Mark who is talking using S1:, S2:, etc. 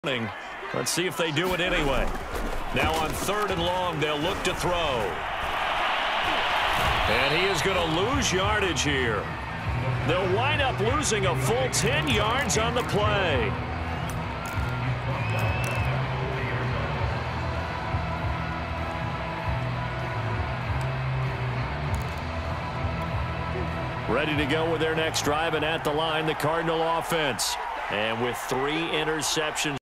S1: Let's see if they do it anyway. Now on 3rd and long, they'll look to throw. And he is going to lose yardage here. They'll wind up losing a full 10 yards on the play. Ready to go with their next drive, and at the line, the Cardinal offense. And with 3 interceptions.